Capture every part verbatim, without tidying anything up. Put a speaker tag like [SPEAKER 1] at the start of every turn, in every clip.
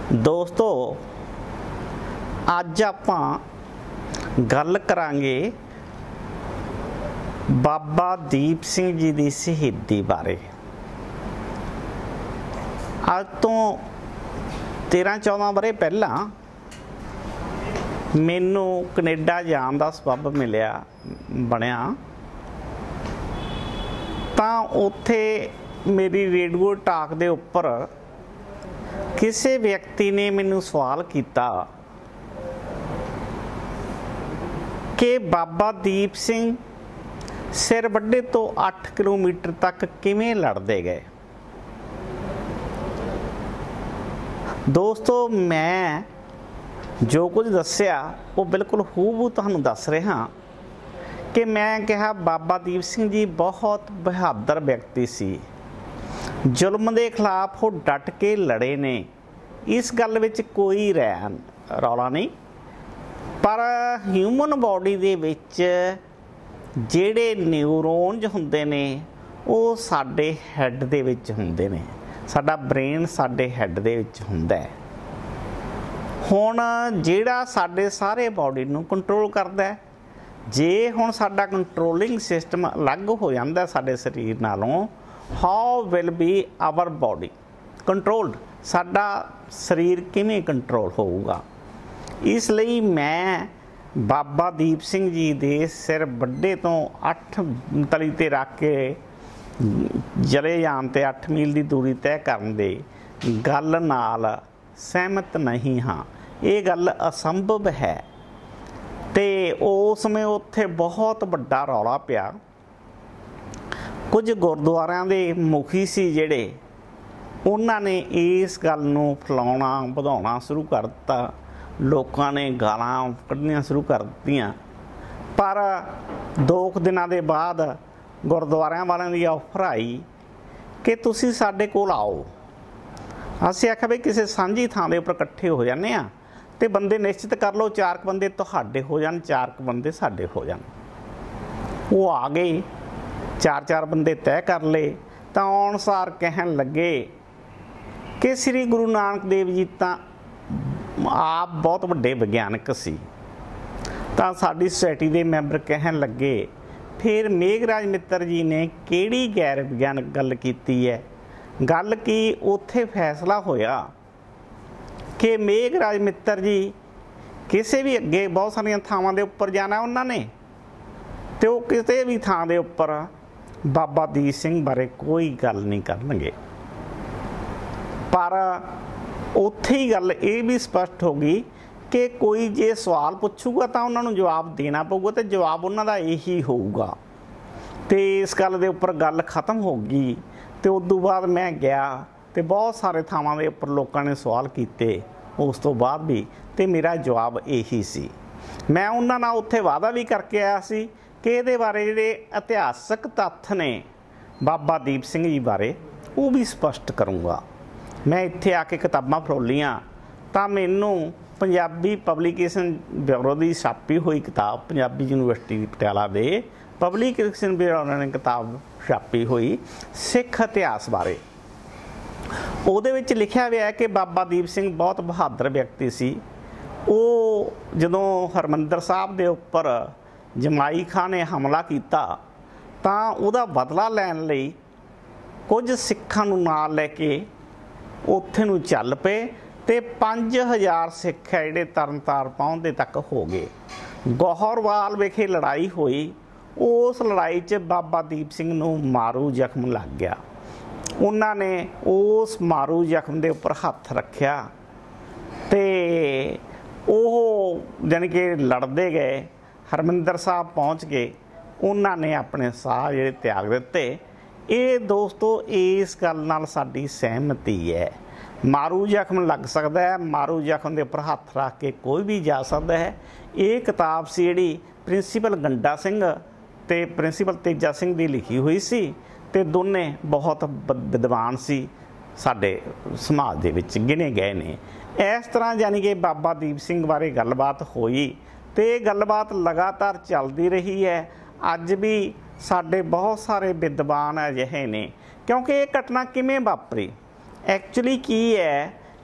[SPEAKER 1] दोस्तों अज आपां गल करांगे बाबा दीप सिंह जी की शहीदी बारे। अज तो तेरह चौदह बरे पहला मैनू कनेडा जान का सबब मिलिया बनया, तो उत्थे मेरी रेडियो टाक दे उपर किसी व्यक्ति ने मैनू सवाल किया कि बाबा दीप सिंह सिर वड्डे तो आठ किलोमीटर तक किवें लड़ते गए। दोस्तों मैं जो कुछ दस्या वो बिल्कुल हूबहू तुहानूं दस रहा कि मैं कहा बाबा दीप सिंह जी बहुत बहादुर व्यक्ति सी, जुल्म के खिलाफ वो डट के लड़े ने, इस गल विच कोई रैन रौला नहीं। पर ह्यूमन बॉडी दे विच जिहड़े न्यूरोन्स हुंदे ने वो साडे हैड दे विच हुंदे ने, साडा ब्रेन साडे हैड दे विच हुंदा है। हुण जिहड़ा साडे सारे बॉडी नूं कंट्रोल करदा है, जे हुण साडा कंट्रोलिंग सिस्टम अलग हो जांदा साडे शरीर नालों, how will be our body controlled, साडा शरीर किवें कंट्रोल होऊगा। इसलिए मैं बाबा दीप सिंह जी दे सिर वड्डे तो अठ तली ते रख के जले जान ते अठ मील की दूरी तय करन दे गल नाल सहमत नहीं हाँ। ये गल असंभव है। ते उस समय उत्थे बहुत वड्डा रौला पिया। कुछ गुरुद्वारियां दे मुखी सी जिहड़े, उन्हां ने इस गल नूं फैलाउणा वधाउणा शुरू कर दिता, लोकां ने गालां कढणियां शुरू कर दित्तियां। पर दो दिनां दे बाद गुरुद्वारियां वालियां दी ऑफर आई कि तुसीं साडे कोल आओ। असीं आखिआ भी किसी सांझी थां दे उपर इकट्ठे हो जाने आ ते बंदे निश्चित कर लो, चार क बंदे तुहाडे हो जाण, चार क बंदे साडे हो जाण। वो आ गए, चार चार बंदे तय कर ले। तो अनुसार कहन लगे कि श्री गुरु नानक देव जी तो आप बहुत वड्डे विग्यानक सी। तो साडी सोसाइटी के मैंबर कहन लगे फिर मेघराज मित्तर जी ने किहड़ी गैर विग्यानक गल कीती है। गल की उत्थे फैसला होया कि मेघराज मित्तर जी किसी भी अगे बहुत सारिया थावां दे उपर जाना उन्होंने, तो वो किसी भी थां दे उपर बाबा दीप सिंह बारे कोई गल नहीं करनगे। पर उत्थे ही गल ये भी स्पष्ट हो गई कि कोई जे सवाल पुछूगा तो उन्होंने जवाब देना पऊगा, तो जवाब उन्हों का यही होऊगा। तो इस गल के उपर गल खत्म हो गई। तो उदों बाद मैं गया तो बहुत सारे थावां दे उपर लोगों ने सवाल किए, उस तो बाद भी तो मेरा जवाब यही सी। मैं उन्होंने नाल उत्थे वादा भी करके आया सी कि ये बारे जिहड़े इतिहासक तत्थ ने बाबा दीप सिंह जी बारे वो भी स्पष्ट करूँगा। मैं इत्थे आके किताबां फरोलियां तो मैनू पंजाबी पब्लिकेशन ब्यूरो की छापी हुई किताब, पंजाबी यूनिवर्सिटी पटियाला दे पब्लिकेशन ब्यूरो ने किताब छापी हुई सिख इतिहास बारे। ਉਹਦੇ ਵਿੱਚ लिखा हुआ है कि बाबा दीप सिंह बहुत बहादुर व्यक्ति सी। वो जदों हरमंदर साहब के उपर जमाई खां ने हमला किया तो उसका बदला लैन लई कुछ सिखां नूं नाल लैके उत्थे नूं चल पे ते पाँच हज़ार सिख है जिहड़े तरन तार पहुंचदे तक हो गए। गौहरवाल विखे लड़ाई हुई, उस लड़ाई च बाबा दीप सिंह नूं मारू जख्म लग गया। उन्होंने उस मारू जख्म के उपर हथ रखा तो वो जानी कि लड़ते गए, हरमिंदर साहब पहुँच गए, उन्होंने अपने साह जिहड़े त्याग दिते। ये दोस्तों इस गल नाल साडी सहमति है। मारू जख्म लग सकता है, मारू जख्म के उपर हथ रख के कोई भी जा सकता है। ये किताब सी जिहड़ी प्रिंसीपल गंडा सिंह ते प्रिंसीपल तेजा सिंह की लिखी हुई सी, ते दोने बहुत विद्वान सी, साडे समाज दे विच गिने गए ने। इस तरह यानी कि बाबा दीप सिंह बारे गलबात हुई तो ये गलबात लगातार चलती रही है। अज भी साडे बहुत सारे विद्वान अजिहे ने, क्योंकि ये घटना किवें वापरी एक्चुअली की है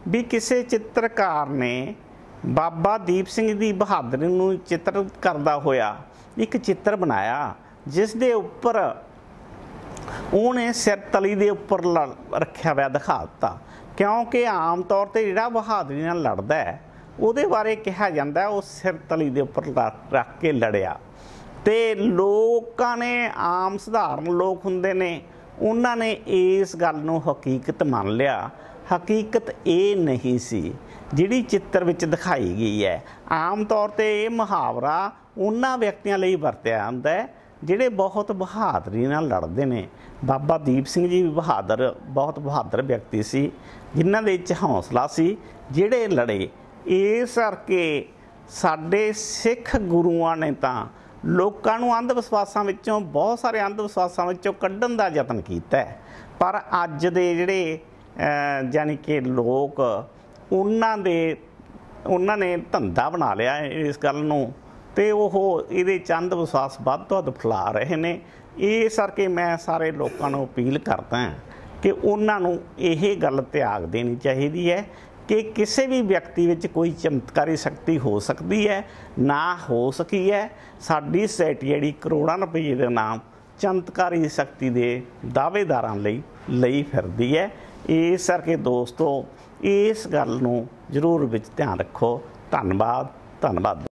[SPEAKER 1] ਵੀ ਕਿਸੇ ਚਿੱਤਰਕਾਰ ਨੇ ਬਾਬਾ ਦੀਪ ਸਿੰਘ ਦੀ ਬਹਾਦਰੀ ਨੂੰ ਚਿੱਤਰ ਕਰਦਾ ਹੋਇਆ ਇੱਕ ਚਿੱਤਰ ਬਣਾਇਆ, ਜਿਸ ਦੇ ਉੱਪਰ ਉਹਨੇ ਸਿਰ ਤਲੀ ਦੇ ਉੱਪਰ ਰੱਖਿਆ ਹੋਇਆ ਦਿਖਾ ਦਿੱਤਾ। ਕਿਉਂਕਿ ਆਮ ਤੌਰ 'ਤੇ ਜਿਹੜਾ ਬਹਾਦਰੀ ਨਾਲ ਲੜਦਾ ਹੈ ਉਹਦੇ ਬਾਰੇ ਕਿਹਾ ਜਾਂਦਾ ਉਹ ਸਿਰ ਤਲੀ ਦੇ ਉੱਪਰ ਰੱਖ ਕੇ ਲੜਿਆ। ਤੇ ਲੋਕਾਂ ਨੇ, ਆਮ ਸਧਾਰਨ ਲੋਕ ਹੁੰਦੇ ਨੇ, ਉਹਨਾਂ ਨੇ ਇਸ ਗੱਲ ਨੂੰ ਹਕੀਕਤ ਮੰਨ ਲਿਆ। ਹਕੀਕਤ ਇਹ ਨਹੀਂ ਸੀ ਜਿਹੜੀ ਚਿੱਤਰ ਵਿੱਚ ਦਿਖਾਈ ਗਈ ਹੈ। ਆਮ ਤੌਰ 'ਤੇ ਇਹ ਮੁਹਾਵਰਾ ਉਹਨਾਂ ਵਿਅਕਤੀਆਂ ਲਈ ਵਰਤਿਆ ਜਾਂਦਾ ਹੈ ਜਿਹੜੇ ਬਹੁਤ ਬਹਾਦਰੀ ਨਾਲ ਲੜਦੇ ਨੇ। ਬਾਬਾ ਦੀਪ ਸਿੰਘ ਜੀ ਵੀ ਬਹਾਦਰ, ਬਹੁਤ ਬਹਾਦਰ ਵਿਅਕਤੀ ਸੀ, ਜਿਨ੍ਹਾਂ ਦੇ ਵਿੱਚ ਹੌਸਲਾ ਸੀ, ਜਿਹੜੇ ਲੜੇ। ਇਸ ਕਰਕੇ ਸਾਡੇ ਸਿੱਖ ਗੁਰੂਆਂ ਨੇ ਤਾਂ ਲੋਕਾਂ ਨੂੰ ਅੰਧ ਵਿਸ਼ਵਾਸਾਂ ਵਿੱਚੋਂ, ਬਹੁਤ ਸਾਰੇ ਅੰਧ ਵਿਸ਼ਵਾਸਾਂ ਵਿੱਚੋਂ ਕੱਢਣ ਦਾ ਯਤਨ ਕੀਤਾ, ਪਰ ਅੱਜ ਦੇ ਜਿਹੜੇ ਯਾਨੀ ਕਿ ਲੋਕ, ਉਹਨਾਂ ਦੇ ਉਹਨਾਂ ਨੇ ਧੰਦਾ ਬਣਾ ਲਿਆ ਇਸ ਗੱਲ ਨੂੰ, ਤੇ ਉਹ ਇਹਦੇ ਚੰਦ ਵਿਸ਼ਵਾਸ ਵੱਧ ਤੋਂ ਵੱਧ ਫੈਲਾ ਰਹੇ ਨੇ। ਇਸ ਕਰਕੇ ਮੈਂ ਸਾਰੇ ਲੋਕਾਂ ਨੂੰ ਅਪੀਲ ਕਰਦਾ ਕਿ ਉਹਨਾਂ ਨੂੰ ਇਹ ਗੱਲ ਤਿਆਗ ਦੇਣੀ ਚਾਹੀਦੀ ਹੈ ਕਿ ਕਿਸੇ ਵੀ ਵਿਅਕਤੀ ਵਿੱਚ ਕੋਈ ਚਮਤਕਾਰੀ ਸ਼ਕਤੀ ਹੋ ਸਕਦੀ ਹੈ, ਨਾ ਹੋ ਸਕੀ ਹੈ। ਸਾਡੀ ਸੋਸਾਇਟੀ ਜਿਹੜੀ ਕਰੋੜਾਂ ਰੁਪਏ ਦੇ ਨਾਮ ਚਮਤਕਾਰੀ ਸ਼ਕਤੀ ਦੇ ਦਾਅਵੇਦਾਰਾਂ ਲਈ ਲਈ ਫਿਰਦੀ ਹੈ। ਇਸ ਕਰਕੇ ਦੋਸਤੋ, ਇਸ ਗੱਲ ਨੂੰ ਜ਼ਰੂਰ ਵਿੱਚ ਧਿਆਨ ਰੱਖੋ। ਧੰਨਵਾਦ ਧੰਨਵਾਦ।